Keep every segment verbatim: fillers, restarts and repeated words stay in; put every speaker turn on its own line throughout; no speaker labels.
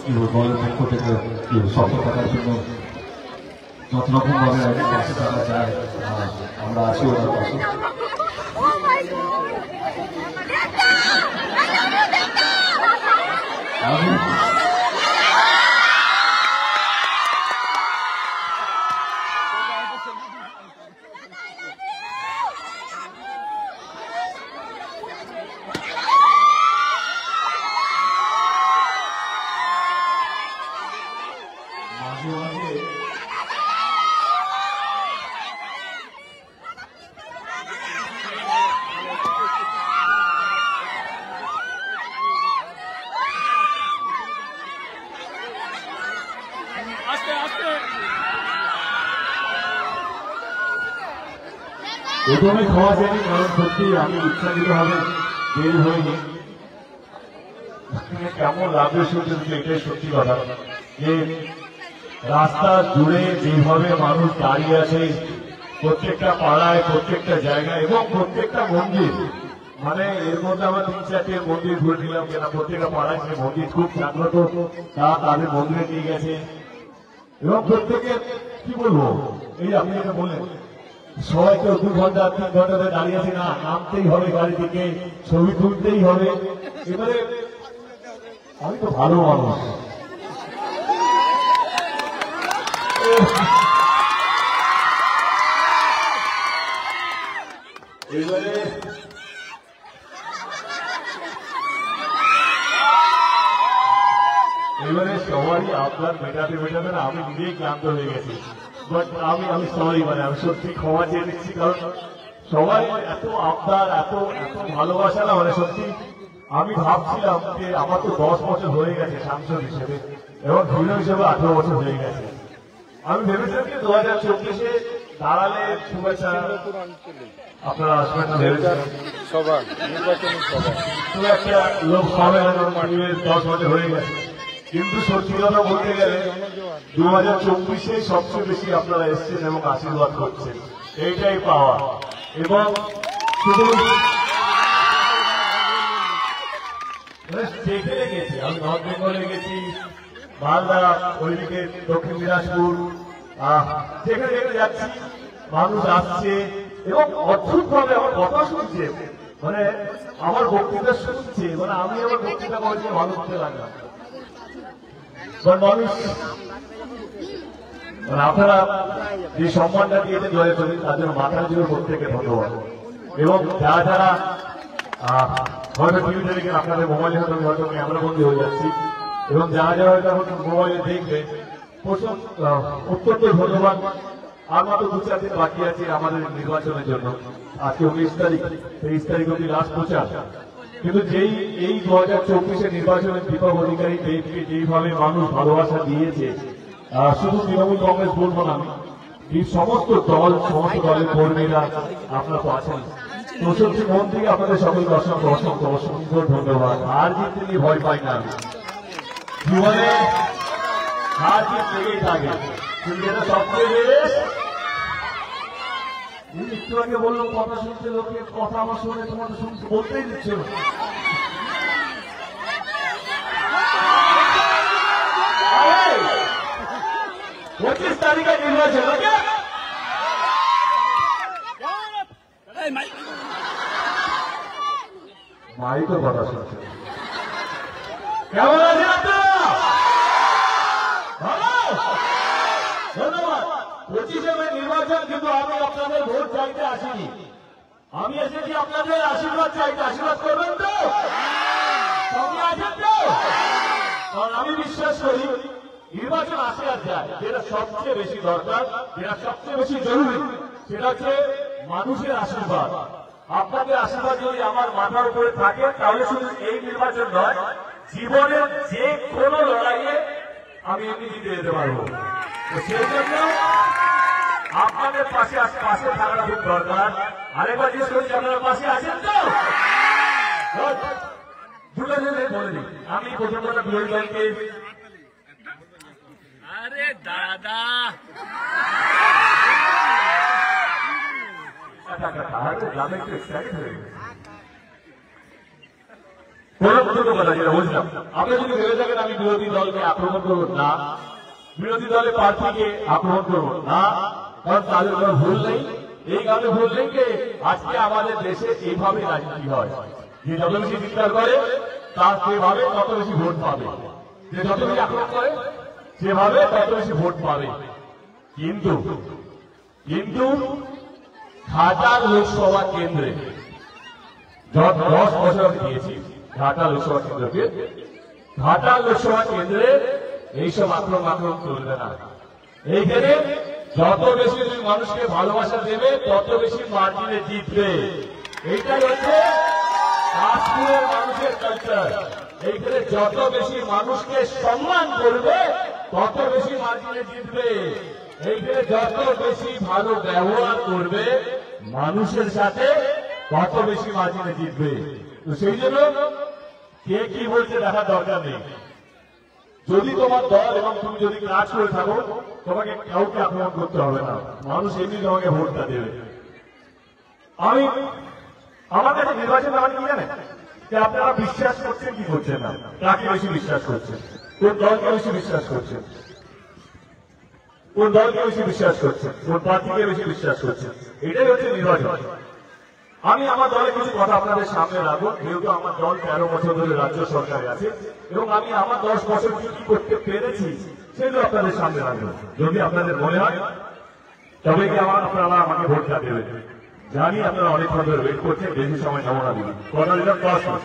দলের পক্ষ থেকে শক্ত থাকার জন্য যত রকম ভাবে পাশে থাকা যায় আমরা আছি ওনার পাশে। আমি প্রথমে খাওয়া যায়নি, কারণ সত্যি আমি ইচ্ছাকৃত ভাবে দেরি হয়নি। কেমন লাগবে শুনতে, এটাই সত্যি কথা যে রাস্তা জুড়ে যেভাবে মানুষ দাঁড়িয়ে আছে, প্রত্যেকটা পাড়ায়, প্রত্যেকটা জায়গায় এবং প্রত্যেকটা মন্দির, মানে এর মধ্যে আমরা তিন চারটে মন্দির ঘুরে নিলাম, কেন প্রত্যেকটা পাড়ায় সে মন্দির খুব জাগ্রত, তা তাদের মন্দিরে নিয়ে গেছে এবং প্রত্যেকে কি বলবো, এই আপনি যেটা বললেন সবাই কেউ দু ঘন্টা তিন ঘন্টা ধরে দাঁড়িয়ে আছে, না নামতেই হবে গাড়ি থেকে, ছবি তুলতেই হবে। এবারে আমি তো ভালো মানুষ, এবারে এবারে সবাই আপনার মেটাতে মেটাতে না আমি নিজেই ক্লান্ত হয়ে গেছি। বাট আমি আমি সরি, মানে আমি সত্যি ক্ষমা চেয়ে নিচ্ছি, কারণ সবাই এত আপনার এত এত ভালোবাসা না, মানে সত্যি আমি ভাবছিলাম যে আমার তো দশ বছর হয়ে গেছে সাংসদ হিসেবে এবং হিরো হিসেবে আঠারো বছর হয়ে গেছে। আমি ভেবেছিলাম যে দু হাজার চব্বিশে দাঁড়ালে শুভেচ্ছা আপনারা আসবেন না ভেবেছিলাম, খুব একটা লোক পাবে না, দশ বছর হয়ে গেছে। কিন্তু সত্যি কথা বলতে গেলে দু হাজার চব্বিশে সবচেয়ে বেশি আপনারা এসছেন এবং আশীর্বাদ করছেন, এইটাই পাওয়া। এবং শুধু যেখানে গেছি, আমি নর্থ বেঙ্গলে গেছি, মালদা, ওইদিকে দক্ষিণ দিনাজপুর, যেখানে যেখানে যাচ্ছি মানুষ আসছে এবং অদ্ভুত ভাবে আমার কথা শুনছে, মানে আমার বক্তৃতা শুনছে, মানে আমি আমার বক্তৃতা করেছি ভালো করতে লাগলাম। মানুষ মানে আপনারা যে সম্মানটা দিয়েছেন দয়া করে তাদের মাথার জন্য প্রত্যেকে ধন্যবাদ। এবং যারা যারা হয়তো টিভিতে দেখেন, আপনাদের মোবাইলে হয়তো হয়তো ক্যামেরা বন্দী হয়ে যাচ্ছি, এবং যারা যারা হয়তো এখন মোবাইলে দেখবে প্রথম অত্যন্ত ধন্যবাদ। আর মাত্র দু চার দিন বাকি আছে আমাদের নির্বাচনের জন্য, আজকে উনিশ তারিখ, তেইশ তারিখ অব্দি লাস্ট প্রচার। কিন্তু যেই এই দু হাজার চব্বিশে নির্বাচনের দীপক অধিকারী দেবকে যেইভাবে মানুষ ভালোবাসা দিয়েছে, শুধু তৃণমূল কংগ্রেস বলবো না, এই সমস্ত দল, সমস্ত দলের কর্মীরা আপনারা তো আছেন, চৌষট্টি মন থেকে আপনাদের সকলকে অসংখ্য অসংখ্য অসংখ্য ধন্যবাদ। হার জিততে নিয়ে ভয় পাই না, আমি জীবনে হার জিত লেগেই থাকে, কিন্তু এটা সবচেয়ে একটু আগে বললো কথা শুনতে লোকের কথা আমার শুনে তোমাদের শুনতে বলতেই দিচ্ছে না। পঁচিশ তারিখে নির্বাচন, মাই তো কথা শুনছে। কেমন আছেন আপনারা? ভালো, ধন্যবাদ। পঁচিশে মে নির্বাচন, কিন্তু আমি আপনাদের ভোট চাইতে আসিনি, আমি এসেছি আপনাদের আশীর্বাদ চাইতে। আশীর্বাদ করবেন তো? সঙ্গে আছেন তো? কারণ আমি বিশ্বাস করি নির্বাচন আসে আর যায়, যেটা সবচেয়ে বেশি দরকার, যেটা সবচেয়ে বেশি জরুরি, সেটা হচ্ছে মানুষের আশীর্বাদ। আপনাদের আশীর্বাদ যদি আমার মাথার উপরে থাকে, তাহলে শুধু এই নির্বাচন নয়, জীবনের যে কোনো লড়াইয়ে আমি এমনি জিতে যেতে পারবো। সেই জন্য আপনাদের পাশে পাশে থাকা খুব দরকার। আরেকবার জিজ্ঞেস করছি, আপনারা পাশে আছেন তো? দুটো জিনিস বলে দিই। আমি প্রথম কথা বিরোধী দলকে, আরে দাদা গ্রামে একটু এক্সাইটেড হয়ে গেছে। প্রথম কথা যেটা বলছিলাম, আপনি যদি ভেবে থাকেন আমি বিরোধী দলকে আক্রমণ করবো না, বিরোধী দলের প্রার্থীকে আক্রমণ করবো না, কারণ তাদের কোনো ভুল নেই। এই কারণে ভুল নেই যে আজকে আমাদের দেশে এইভাবে রাজনীতি হয়, যে যত বেশি চিৎকার করে তার সেভাবে তত বেশি ভোট পাবে, যে যত বেশি আক্রমণ করে সেভাবে তত বেশি ভোট পাবে। কিন্তু কিন্তু ঘাটা লোকসভা কেন্দ্রে দশ বছর আমি দিয়েছি, ঘাটা লোকসভা কেন্দ্রকে, ঘাটা লোকসভা কেন্দ্রে এইসব আক্রমণ আক্রমণ চলবে না। এইখানে যত বেশি তুমি মানুষকে ভালোবাসা দেবে তত বেশি মার্জিনে জিতবে। এইটাই হচ্ছে কাশ্মীরের মানুষের কালচার। এইখানে যত বেশি মানুষকে সম্মান করবে তত বেশি মার্জিনে জিতবে। এইখানে যত বেশি ভালো ব্যবহার করবে মানুষের সাথে তত বেশি মার্জিনে জিতবে। তো সেই জন্য কে কি বলছে দেখার দরকার নেই। যদি তোমার দল এবং তুমি যদি কাজ করে থাকো তোমাকে কাউকে আক্রমণ করতে হবে না, মানুষ এমনি তোমাকে ভোটটা দেবে। আমি আমার কাছে নির্বাচন মানে কি জানেন, যে আপনারা বিশ্বাস করছেন কি করছেন না, কাকে বেশি বিশ্বাস করছেন, কোন দলকে বেশি বিশ্বাস করছেন, কোন দলকে বেশি বিশ্বাস করছেন, কোন প্রার্থীকে বেশি বিশ্বাস করছেন, এটাই হচ্ছে নির্বাচন। আমি আমার দলে কিছু কথা আপনাদের সামনে রাখবো, যেহেতু আমার দল তেরো বছর ধরে রাজ্য সরকারে আছে এবং আমি আমার দশ বছর কি কি করতে পেরেছি সেগুলো আপনাদের সামনে রাখবো। যদি আপনাদের মনে হয় তবে কি আমার আপনারা আমাকে ভোটটা দেবেন। জানি আপনারা অনেকক্ষণ ধরে ওয়েট করছেন, বেশি সময় নেব না দিবেন। কথা দিলাম দশ মাস।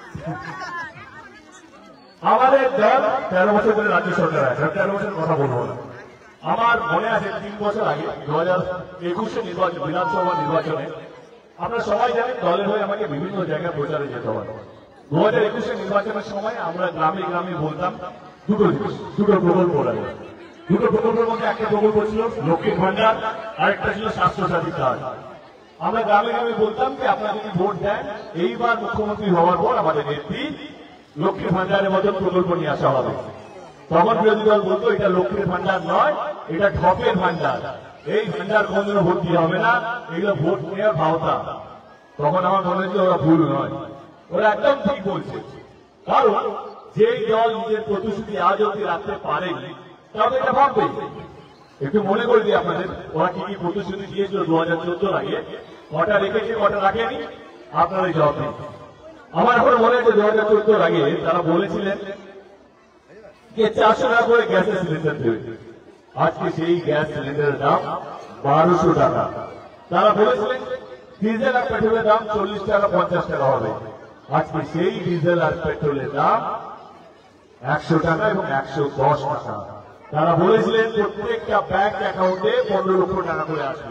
আমাদের দল তেরো বছর ধরে রাজ্য সরকারে আছে, তেরো বছর কথা বলবো না। আমার মনে আছে তিন বছর আগে দু হাজার একুশে নির্বাচন, বিধানসভা নির্বাচনে আপনারা সবাই জানেন দলের হয়ে আমাকে বিভিন্ন জায়গায় প্রচারে যেতে হয়। দু হাজার একুশে নির্বাচনের সময় আমরা গ্রামে গ্রামে বলতাম দুটো জিনিস, দুটো প্রকল্প লাগে। দুটো প্রকল্পের মধ্যে একটা প্রকল্প ছিল লক্ষ্মীর ভান্ডার, আরেকটা ছিল স্বাস্থ্যসাথী কার্ড। আমরা গ্রামে গ্রামে বলতাম যে আপনারা যদি ভোট দেন এইবার মুখ্যমন্ত্রী হওয়ার পর আমাদের নেত্রী লক্ষ্মীর ভান্ডারের মতো প্রকল্প নিয়ে আসা হবে। তখন বিরোধী দল বলতো এটা লক্ষ্মীর ভান্ডার নয়, এটা ঢপের ভান্ডার, এই ভান্ডার কোনদিনও ভোট দিয়ে হবে না, এগুলো ভোট নেওয়ার ভাওতা। তখন আমার মনে হচ্ছে ওরা ভুল নয়, ওরা একদম ঠিক বলছে। কারণ যেই দল নিজের প্রতিশ্রুতি আজ অব্দি রাখতে পারেনি তবে এটা ভাববে। একটু মনে করে দিই আপনাদের, ওরা কি কি প্রতিশ্রুতি দিয়েছিল দু হাজার চোদ্দোর আগে, কটা রেখেছে কটা রাখেনি, আপনারাই জবাব দিন। আমার এখন মনে হচ্ছে দু হাজার চোদ্দোর আগে তারা বলেছিলেন যে চারশো টাকা করে গ্যাসের সিলিন্ডার দেবে। আজকে সেই গ্যাস সিলিন্ডারের দাম বারোশো টাকা। তারা বলেছিলেন ডিজেল আর পেট্রোলের দাম চল্লিশ টাকা পঞ্চাশ টাকা হবে। আজকে সেই ডিজেল আর পেট্রোলের দাম একশো টাকা এবং একশো দশ টাকা। তারা বলেছিলেন প্রত্যেকটা ব্যাংক অ্যাকাউন্টে পনেরো লক্ষ টাকা করে আসবে,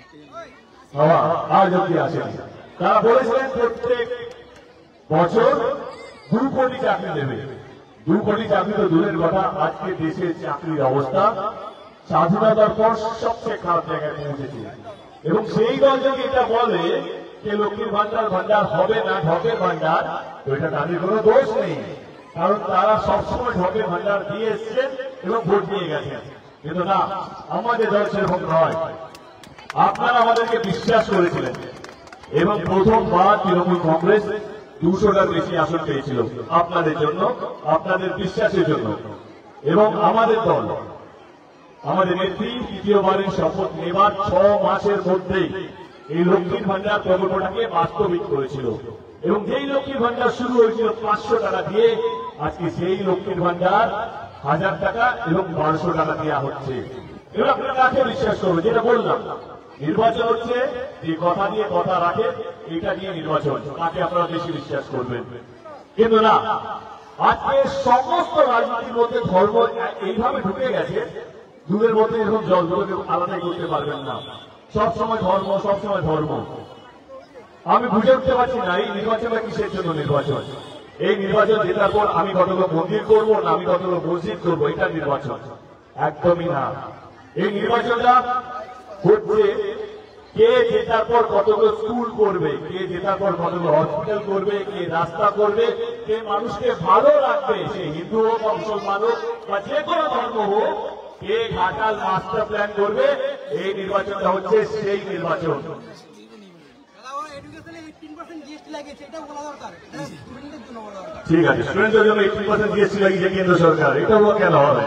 আজ অব্দি আসেনি। তারা বলেছিলেন প্রত্যেক বছর দু কোটি চাকরি দেবে। দু কোটি চাকরি তো দূরের কথা, আজকে দেশের চাকরির অবস্থা স্বাধীনতার পর সবচেয়ে খারাপ জায়গায় পৌঁছেছে। এবং সেই দল যদি এটা বলে যে লক্ষ্মীর ভান্ডার ভান্ডার হবে না, ঢপের ভান্ডার, তো এটা তাদের কোনো দোষ নেই, কারণ তারা সবসময় ঢপের ভান্ডার দিয়ে এসছেন এবং ভোট দিয়ে গেছেন। কিন্তু না, আমাদের দল সেরকম নয়। আপনারা আমাদেরকে বিশ্বাস করেছিলেন এবং প্রথমবার তৃণমূল কংগ্রেস দুশোটার বেশি আসন পেয়েছিল আপনাদের জন্য, আপনাদের বিশ্বাসের জন্য। এবং আমাদের দল, আমাদের নেত্রী তৃতীয়বারের শপথ নেবার ছ মাসের মধ্যেই এই লক্ষ্মীর ভান্ডার প্রকল্পটাকে বাস্তবিক করেছিল। এবং যেই লক্ষ্মীর ভান্ডার শুরু হয়েছিল পাঁচশো টাকা দিয়ে, আজকে সেই লক্ষ্মীর ভান্ডার হাজার টাকা এবং বারোশো টাকা দেওয়া হচ্ছে। এবার আপনারা কাকে বিশ্বাস করবে? যেটা বললাম, নির্বাচন হচ্ছে যে কথা দিয়ে কথা রাখে, এটা নিয়ে নির্বাচন, কাকে আপনারা বেশি বিশ্বাস করবেন। কিন্তু না, আজকে সমস্ত রাজনীতির মধ্যে ধর্ম এইভাবে ঢুকে গেছে, দুধের মধ্যে এরকম জল দুটোকে আলাদাই করতে পারবেন না। সবসময় ধর্ম, সবসময় ধর্ম। আমি বুঝে উঠতে পারছি না এই নির্বাচনটা কিসের জন্য নির্বাচন। এই নির্বাচন জেতার পর আমি কতগুলো মন্দির করবো না আমি কতগুলো মসজিদ করবো, এটা নির্বাচন একদমই না। এই নির্বাচনটা হচ্ছে কে জেতার পর কতগুলো স্কুল করবে, কে জেতার পর কতগুলো হসপিটাল করবে, কে রাস্তা করবে, কে মানুষকে ভালো রাখবে, সে হিন্দু হোক বা মুসলমান হোক বা যে কোনো ধর্ম হোক, কে ঘাটাল মাস্টার প্ল্যান করবে, এই নির্বাচনটা হচ্ছে সেই নির্বাচন। ঠিক আছে, স্টুডেন্টদের জন্য এইটি পার্সেন্ট জিএসটি লাগিয়েছে কেন্দ্র সরকার, এটা কেন হবে?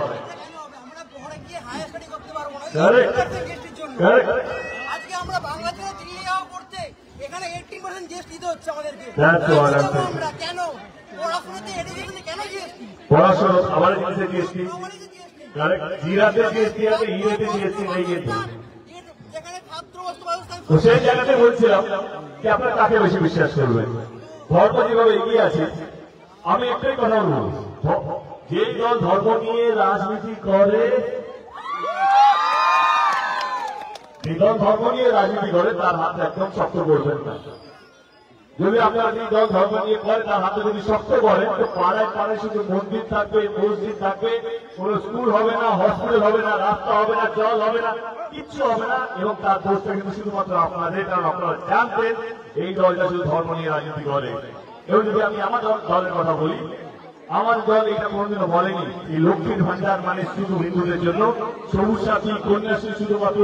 পড়াশোনা আবার জিনিসে জিএসটি, জিরাতে জিএসটি আছে, ইরেতে জিএসটি নেই কিন্তু। তো সেই জায়গাতে বলছিলাম যে আপনারা কাকে বেশি বিশ্বাস করবেন? ধর্ম যেভাবে এগিয়ে আছে, আমি একটাই কথা বলবো, যে দল ধর্ম নিয়ে রাজনীতি করে, যে দল ধর্ম নিয়ে রাজনীতি করে তার হাত একদম শক্ত করবেন না। যদি আপনারা যে দল ধর্ম নিয়ে করে তার হাতে যদি শক্ত করেন, তো পাড়ায় পাড়ায় শুধু মন্দির থাকবে, মসজিদ থাকবে, কোন স্কুল হবে না, হসপিটাল হবে না, রাস্তা হবে না, জল হবে না, কিচ্ছু হবে না। এবং তার দোষটা কিন্তু শুধুমাত্র আপনাদের, কারণ আপনারা জানতেন এই দলটা শুধু ধর্ম নিয়ে রাজনীতি করে। এবং যদি আমি আমার দলের কথা বলি, আমার দল এটা কোনদিনও বলেনি এই লক্ষ্মীর ভান্ডার মানে শুধু হিন্দুদের জন্য, সবুজ সাথী, কন্যাশ্রী শুধুমাত্র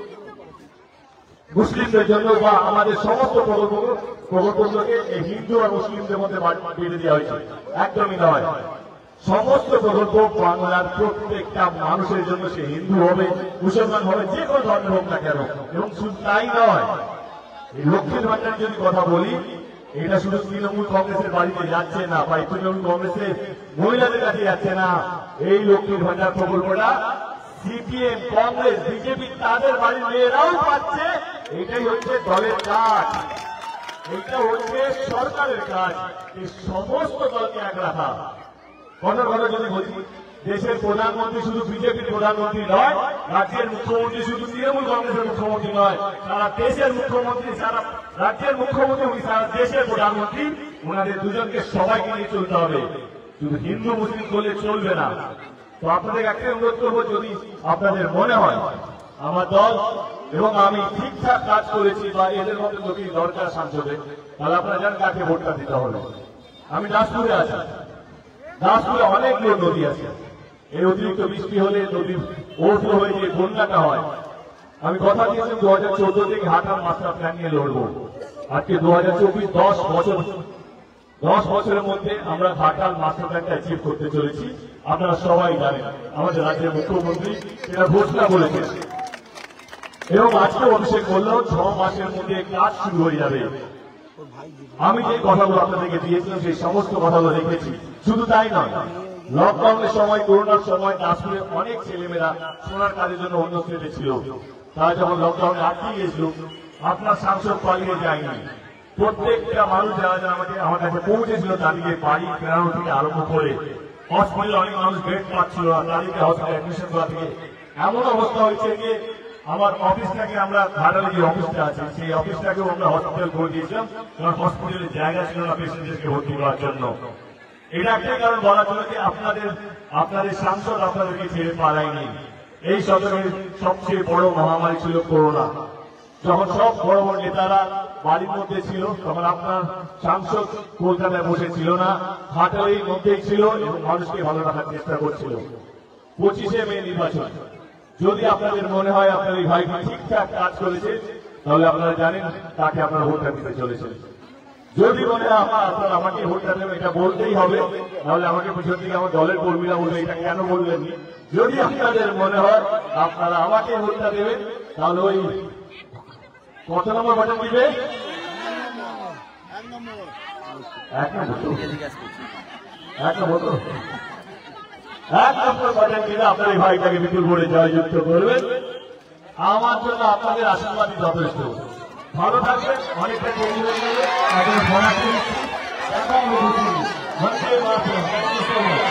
মুসলিমদের জন্য, বা আমাদের সমস্ত প্রকল্পগুলোকে এই হিন্দু আর মুসলিমদের মধ্যে বেঁধে দেওয়া হয়েছে, একদমই নয়। সমস্ত প্রকল্প বাংলার প্রত্যেকটা মানুষের জন্য, সে হিন্দু হবে, মুসলমান হবে, যে কোনো ধর্মের হোক না কেন। এবং শুধু তাই নয়, এই লক্ষ্মীর ভান্ডারের যদি কথা বলি, এটা শুধু তৃণমূল কংগ্রেসের বাড়িতে যাচ্ছে না, বা তৃণমূল কংগ্রেসের মহিলাদের কাছে যাচ্ছে না। এই লক্ষ্মীর ভান্ডার প্রকল্পটা সিপিএম, কংগ্রেস, বিজেপি তাদের বাড়ির মেয়েরাও পাচ্ছে। এটাই হচ্ছে দলের কাজ, এটা হচ্ছে সরকারের কাজ, এই সমস্ত দলকে এক রাখা। কথা কথা যদি বলি, দেশের প্রধানমন্ত্রী শুধু বিজেপির প্রধানমন্ত্রী নয়, রাজ্যের মুখ্যমন্ত্রী শুধু তৃণমূল কংগ্রেসের মুখ্যমন্ত্রী নয়, সারা দেশের মুখ্যমন্ত্রী, সারা রাজ্যের মুখ্যমন্ত্রী, উনি সারা দেশের প্রধানমন্ত্রী। ওনাদের দুজনকে সবাইকে নিয়ে চলতে হবে, শুধু হিন্দু মুসলিম করলে চলবে না। তো আপনাদের একটাই অনুরোধ করবো, যদি আপনাদের মনে হয় আমার দল এবং আমি ঠিকঠাক কাজ করেছি বা এদের মধ্যে লোকই দরকার সংসদে, তাহলে আপনারা জানেন কাকে ভোটটা দিতে হবে। আমি দাসপুরে আছি, দাসপুরে অনেকগুলো নদী আছে, এই অতিরিক্ত বৃষ্টি হলে নদীর ওভারফ্লো হয়ে যে বন্যাটা হয়, আমি কথা দিয়েছি দু হাজার চোদ্দ থেকে হাঁটার মাস্টার প্ল্যান নিয়ে লড়বো। আজকে দু হাজার চব্বিশ দশ বছর দশ বছরের মধ্যে আমরা ঘাটাল মাস্টার প্ল্যানটা অ্যাচিভ করতে চলেছি। আপনারা সবাই জানেন আমাদের রাজ্যের মুখ্যমন্ত্রী এটা ঘোষণা করেছেন, এবং আজকে অভিষেক বললেও ছ মাসের মধ্যে কাজ শুরু হয়ে যাবে। আমি যে কথাগুলো আপনাদেরকে দিয়েছিলাম সেই সমস্ত কথাগুলো রেখেছি। শুধু তাই নয়, লকডাউনের সময়, করোনার সময় দাসপুরে অনেক ছেলেমেয়েরা সোনার কাজের জন্য অন্য স্টেটে ছিল। তারা যখন লকডাউনে আটকে গিয়েছিল, আপনার সাংসদ পালিয়ে যায়নি। প্রত্যেকটা মানুষ যারা যারা আমাকে আমার কাছে পৌঁছেছিল, তাদেরকে বাড়ি ফেরানো থেকে আরম্ভ করে হসপিটালে অনেক মানুষ বেড পাচ্ছিল না, তাদেরকে হসপিটালে অ্যাডমিশন করা থেকে এমন অবস্থা হয়েছে যে আমার অফিসটাকে, আমরা ঘাটালে যে অফিসটা আছে সেই অফিসটাকেও আমরা হসপিটাল করে দিয়েছিলাম, কারণ হসপিটালের জায়গা ছিল না পেশেন্টদেরকে ভর্তি করার জন্য। এটা একটাই কারণ বলা ছিল যে আপনাদের আপনাদের সাংসদ আপনাদেরকে ছেড়ে পালায়নি। এই সদরের সবচেয়ে বড় মহামারী ছিল করোনা। যখন সব বড় বড় নেতারা বাড়ির মধ্যে ছিল, তখন আপনার সাংসদ কলকাতায় বসে ছিল না, ঘাটালের মধ্যেই ছিল এবং মানুষকে ভালো রাখার চেষ্টা করছিল। পঁচিশে মে নির্বাচন, যদি আপনাদের মনে হয় আপনার এই ভাই ঠিকঠাক কাজ করেছে, তাহলে আপনারা জানেন তাকে আপনারা ভোটটা দিতে চলেছেন। যদি মনে হয় আপনারা আমাকে ভোটটা দেবেন, এটা বলতেই হবে, তাহলে আমাকে পিছন থেকে আমার দলের কর্মীরা বলবে এটা কেন বললেননি। যদি আপনাদের মনে হয় আপনারা আমাকে ভোটটা দেবেন, তাহলে ওই কত নম্বর বাটন দিবে? এক নম্বর এক নম্বর এক নম্বর বাটন দিলে আপনার এই ভাইটাকে বিপুল ভোটে জয়যুক্ত করবেন। আমার জন্য আপনাদের আশীর্বাদই যথেষ্ট। ভালো থাকবেন, অনেকটা তৈরি হয়ে গেলে এখন